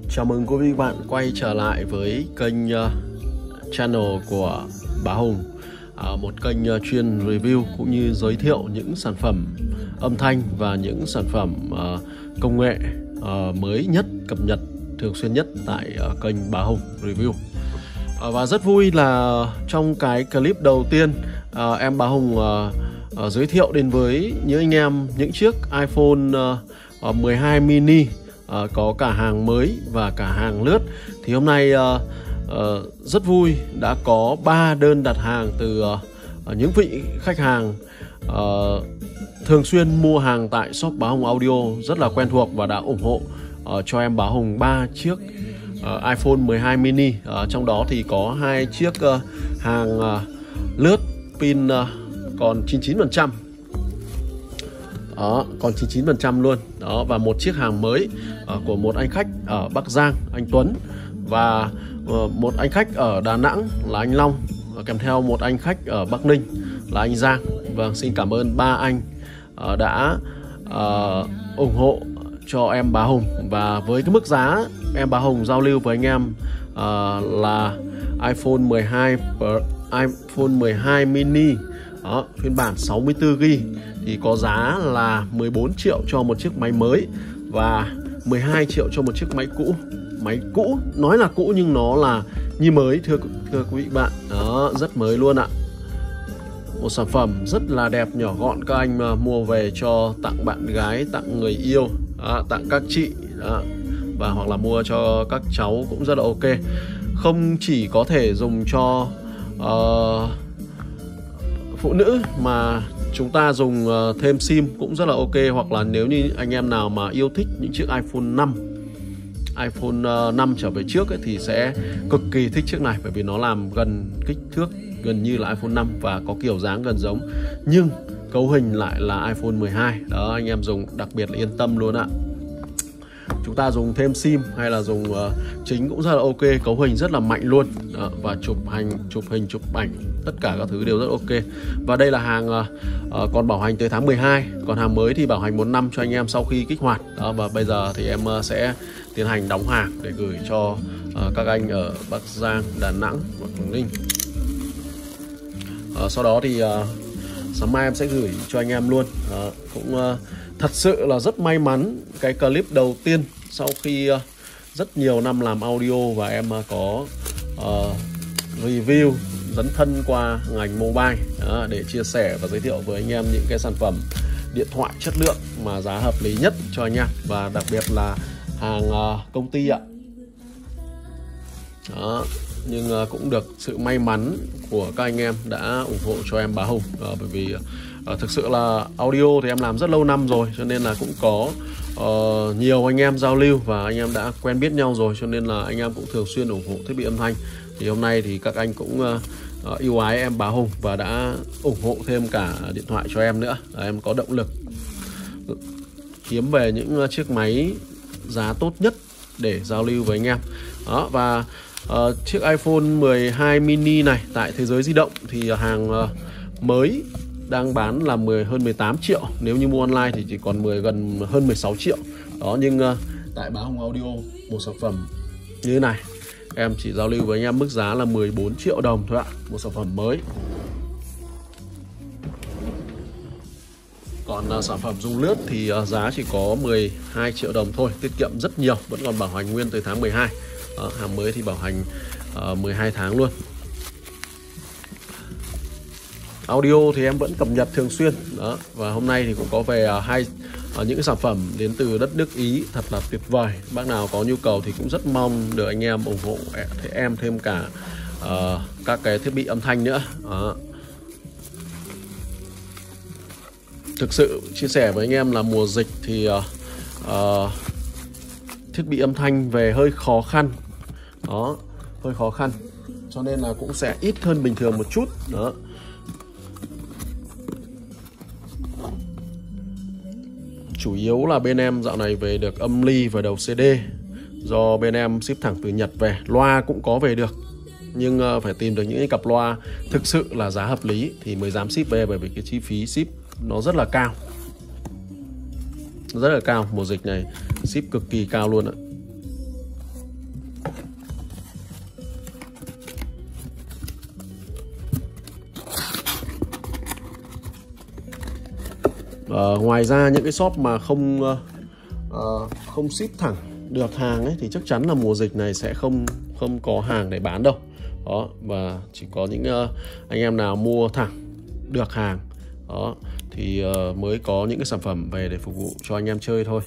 Chào mừng quý vị và bạn quay trở lại với kênh channel của Bá Hùng, một kênh chuyên review cũng như giới thiệu những sản phẩm âm thanh và những sản phẩm công nghệ mới nhất, cập nhật thường xuyên nhất tại kênh Bá Hùng Review. Và rất vui là trong cái clip đầu tiên em Bá Hùng giới thiệu đến với những anh em những chiếc iPhone 12 mini có cả hàng mới và cả hàng lướt. Thì hôm nay rất vui đã có 3 đơn đặt hàng từ những vị khách hàng thường xuyên mua hàng tại shop Bá Hùng Audio rất là quen thuộc và đã ủng hộ cho em Bá Hùng 3 chiếc iPhone 12 mini. Trong đó thì có 2 chiếc hàng lướt pin còn 99%. Đó, còn 99% luôn. Đó, và một chiếc hàng mới của một anh khách ở Bắc Giang, anh Tuấn, và một anh khách ở Đà Nẵng là anh Long, kèm theo một anh khách ở Bắc Ninh là anh Giang. Vâng, xin cảm ơn 3 anh đã ủng hộ cho em Bá Hùng. Và với cái mức giá em Bá Hùng giao lưu với anh em là iPhone 12 mini. Đó, phiên bản 64GB thì có giá là 14 triệu cho một chiếc máy mới và 12 triệu cho một chiếc máy cũ. Máy cũ, nói là cũ nhưng nó là như mới, thưa quý vị bạn. Đó, rất mới luôn ạ. Một sản phẩm rất là đẹp, nhỏ gọn, các anh mua về cho tặng bạn gái, tặng người yêu, tặng các chị, và hoặc là mua cho các cháu cũng rất là ok. Không chỉ có thể dùng cho phụ nữ mà chúng ta dùng thêm sim cũng rất là ok. Hoặc là nếu như anh em nào mà yêu thích những chiếc iPhone 5 trở về trước ấy, thì sẽ cực kỳ thích chiếc này, bởi vì nó làm gần kích thước gần như là iPhone 5 và có kiểu dáng gần giống, nhưng cấu hình lại là iPhone 12. Đó, anh em dùng đặc biệt là yên tâm luôn ạ. Chúng ta dùng thêm sim hay là dùng chính cũng rất là ok, cấu hình rất là mạnh luôn. Đó, và chụp hình, chụp ảnh, tất cả các thứ đều rất ok. Và đây là hàng còn bảo hành tới tháng 12, còn hàng mới thì bảo hành 1 năm cho anh em sau khi kích hoạt. Đó, và bây giờ thì em sẽ tiến hành đóng hàng để gửi cho các anh ở Bắc Giang, Đà Nẵng và Quảng Ninh. Sau đó thì sáng mai em sẽ gửi cho anh em luôn. Cũng thật sự là rất may mắn, cái clip đầu tiên sau khi rất nhiều năm làm audio và em có review dấn thân qua ngành mobile để chia sẻ và giới thiệu với anh em những cái sản phẩm điện thoại chất lượng mà giá hợp lý nhất cho anh em, và đặc biệt là hàng công ty ạ. Đó, nhưng cũng được sự may mắn của các anh em đã ủng hộ cho em Bá Hùng, bởi vì thực sự là audio thì em làm rất lâu năm rồi, cho nên là cũng có nhiều anh em giao lưu và anh em đã quen biết nhau rồi, cho nên là anh em cũng thường xuyên ủng hộ thiết bị âm thanh. Thì hôm nay thì các anh cũng yêu ái em Bá Hùng và đã ủng hộ thêm cả điện thoại cho em nữa. Em có động lực kiếm về những chiếc máy giá tốt nhất để giao lưu với anh em. Đó, và chiếc iPhone 12 mini này tại Thế Giới Di Động thì hàng mới đang bán là hơn 18 triệu. Nếu như mua online thì chỉ còn hơn 16 triệu. Đó, nhưng tại Bá Hùng Audio, một sản phẩm như thế này em chỉ giao lưu với anh em mức giá là 14 triệu đồng thôi ạ. Một sản phẩm mới. Còn sản phẩm dùng lướt thì giá chỉ có 12 triệu đồng thôi, tiết kiệm rất nhiều, vẫn còn bảo hành nguyên tới tháng 12. Đó, hàng mới thì bảo hành 12 tháng luôn. Audio thì em vẫn cập nhật thường xuyên. Đó, và hôm nay thì cũng có về những sản phẩm đến từ đất nước Ý thật là tuyệt vời. Bác nào có nhu cầu thì cũng rất mong được anh em ủng hộ em thêm cả các cái thiết bị âm thanh nữa. Đó. Thực sự chia sẻ với anh em là mùa dịch thì thiết bị âm thanh về hơi khó khăn. Đó, hơi khó khăn, cho nên là cũng sẽ ít hơn bình thường một chút. Đó. Chủ yếu là bên em dạo này về được âm ly và đầu CD, do bên em ship thẳng từ Nhật về. Loa cũng có về được, nhưng phải tìm được những cái cặp loa thực sự là giá hợp lý thì mới dám ship về, bởi vì cái chi phí ship nó rất là cao. Rất là cao, mùa dịch này ship cực kỳ cao luôn ạ. Ngoài ra những cái shop mà không ship thẳng được hàng ấy thì chắc chắn là mùa dịch này sẽ không có hàng để bán đâu. Đó, và chỉ có những anh em nào mua thẳng được hàng đó thì mới có những cái sản phẩm về để phục vụ cho anh em chơi thôi.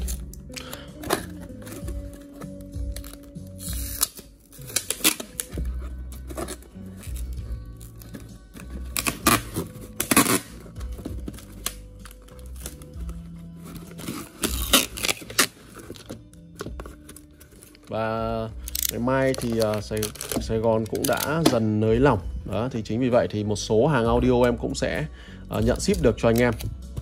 Và ngày mai thì Sài Gòn cũng đã dần nới lỏng đó, thì chính vì vậy thì một số hàng audio em cũng sẽ nhận ship được cho anh em.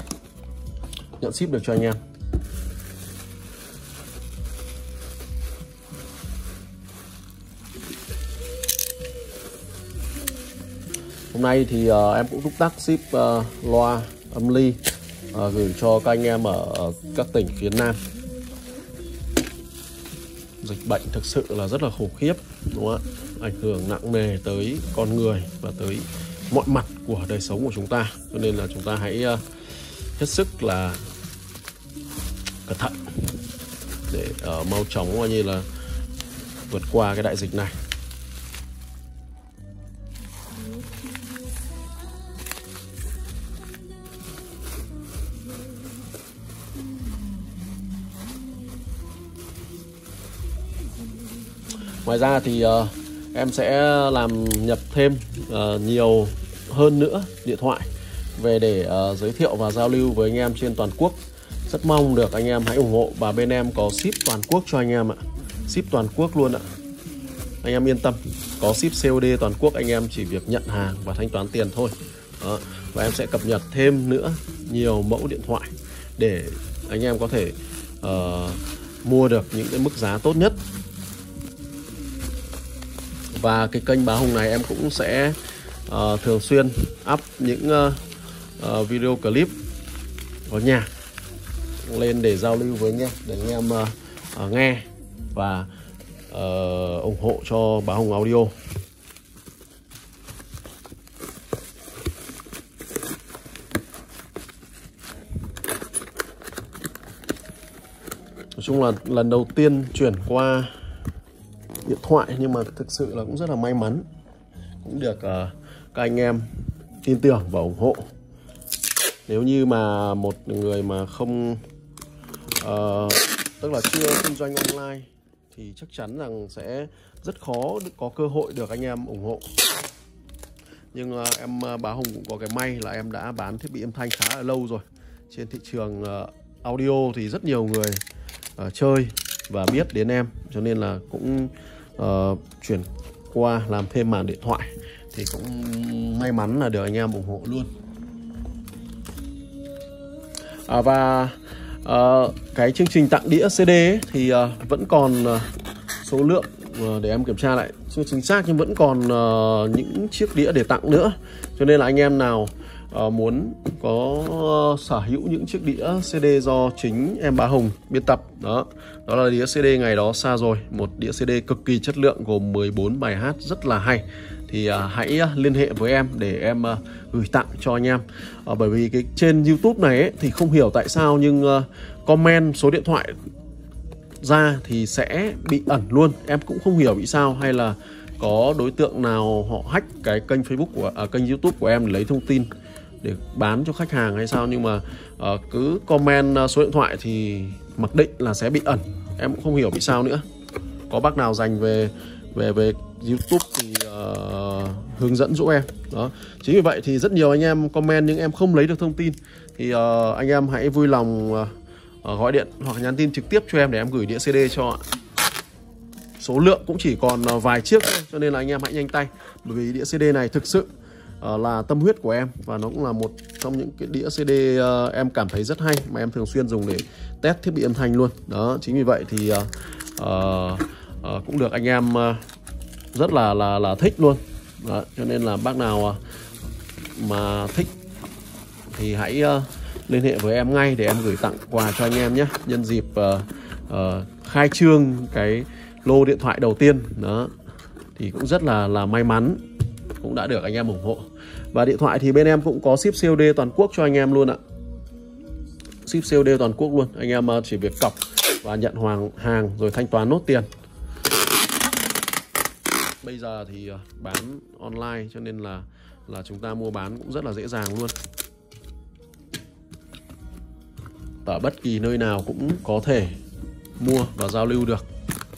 Hôm nay thì em cũng túc tắc ship loa âm ly gửi cho các anh em ở các tỉnh phía Nam. Dịch bệnh thực sự là rất là khủng khiếp, đúng không ạ? Ảnh hưởng nặng nề tới con người và tới mọi mặt của đời sống của chúng ta. Cho nên là chúng ta hãy hết sức là cẩn thận để mau chóng coi như là vượt qua cái đại dịch này. Ngoài ra thì em sẽ làm nhập thêm nhiều hơn nữa điện thoại về để giới thiệu và giao lưu với anh em trên toàn quốc. Rất mong được anh em hãy ủng hộ, và bên em có ship toàn quốc cho anh em ạ. Ship toàn quốc luôn ạ. Anh em yên tâm, có ship COD toàn quốc, anh em chỉ việc nhận hàng và thanh toán tiền thôi. Đó. Và em sẽ cập nhật thêm nữa nhiều mẫu điện thoại để anh em có thể mua được những cái mức giá tốt nhất. Và cái kênh Bá Hùng này em cũng sẽ thường xuyên up những video clip có nhạc lên để giao lưu với anh em, để anh em nghe và ủng hộ cho Bá Hùng Audio. Nói chung là lần đầu tiên chuyển qua điện thoại, nhưng mà thực sự là cũng rất là may mắn, cũng được các anh em tin tưởng và ủng hộ. Nếu như mà một người mà không tức là chưa kinh doanh online thì chắc chắn rằng sẽ rất khó có cơ hội được anh em ủng hộ. Nhưng em Bá Hùng cũng có cái may là em đã bán thiết bị âm thanh khá là lâu rồi. Trên thị trường audio thì rất nhiều người chơi và biết đến em, cho nên là cũng chuyển qua làm thêm màn điện thoại thì cũng may mắn là được anh em ủng hộ luôn. Và cái chương trình tặng đĩa CD ấy, thì vẫn còn số lượng để em kiểm tra lại chưa chính xác, nhưng vẫn còn những chiếc đĩa để tặng nữa. Cho nên là anh em nào muốn có sở hữu những chiếc đĩa CD do chính em Bá Hùng biên tập, đó là đĩa CD ngày đó xa rồi, một đĩa CD cực kỳ chất lượng gồm 14 bài hát rất là hay, thì hãy liên hệ với em để em gửi tặng cho anh em. Bởi vì cái trên YouTube này ấy, thì không hiểu tại sao nhưng comment số điện thoại ra thì sẽ bị ẩn luôn, em cũng không hiểu vì sao, hay là có đối tượng nào họ hack cái kênh Facebook của kênh YouTube của em để lấy thông tin để bán cho khách hàng hay sao. Nhưng mà cứ comment số điện thoại thì mặc định là sẽ bị ẩn, em cũng không hiểu vì sao nữa. Có bác nào dành về YouTube thì hướng dẫn giúp em. Đó, chính vì vậy thì rất nhiều anh em comment nhưng em không lấy được thông tin, thì anh em hãy vui lòng gọi điện hoặc nhắn tin trực tiếp cho em để em gửi đĩa CD cho ạ. Số lượng cũng chỉ còn vài chiếc thôi, cho nên là anh em hãy nhanh tay, bởi vì đĩa CD này thực sự là tâm huyết của em, và nó cũng là một trong những cái đĩa CD em cảm thấy rất hay mà em thường xuyên dùng để test thiết bị âm thanh luôn. Đó, chính vì vậy thì cũng được anh em rất là thích luôn. Đó, cho nên là bác nào mà thích thì hãy liên hệ với em ngay để em gửi tặng quà cho anh em nhé, nhân dịp khai trương cái lô điện thoại đầu tiên. Đó thì cũng rất là may mắn, cũng đã được anh em ủng hộ. Và điện thoại thì bên em cũng có ship COD toàn quốc cho anh em luôn ạ. ship COD toàn quốc luôn. Anh em chỉ việc cọc và nhận hàng rồi thanh toán nốt tiền. Bây giờ thì bán online cho nên là chúng ta mua bán cũng rất là dễ dàng luôn. Ở bất kỳ nơi nào cũng có thể mua và giao lưu được.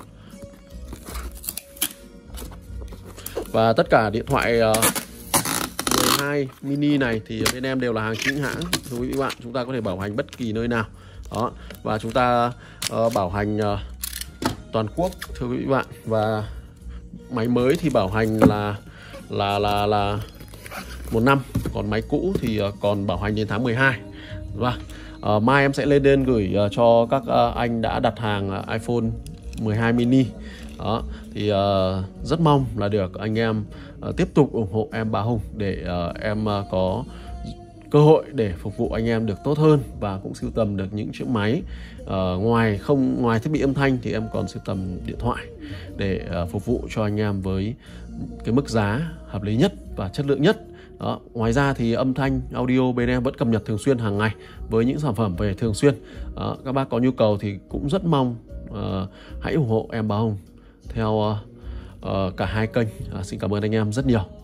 Và tất cả điện thoại 12 mini này thì bên em đều là hàng chính hãng. Thưa quý vị bạn, chúng ta có thể bảo hành bất kỳ nơi nào. Đó, và chúng ta bảo hành toàn quốc thưa quý vị bạn. Và máy mới thì bảo hành là 1 năm, còn máy cũ thì còn bảo hành đến tháng 12. Vâng. Mai em sẽ lên đơn gửi cho các anh đã đặt hàng iPhone 12 mini. Đó, thì rất mong là được anh em tiếp tục ủng hộ em Bá Hùng để em có cơ hội để phục vụ anh em được tốt hơn, và cũng sưu tầm được những chiếc máy ngoài thiết bị âm thanh thì em còn sưu tầm điện thoại để phục vụ cho anh em với cái mức giá hợp lý nhất và chất lượng nhất. Đó. Ngoài ra thì âm thanh audio bên em vẫn cập nhật thường xuyên hàng ngày với những sản phẩm về thường xuyên. Đó. Các bác có nhu cầu thì cũng rất mong hãy ủng hộ em Bá Hùng theo cả hai kênh. Xin cảm ơn anh em rất nhiều.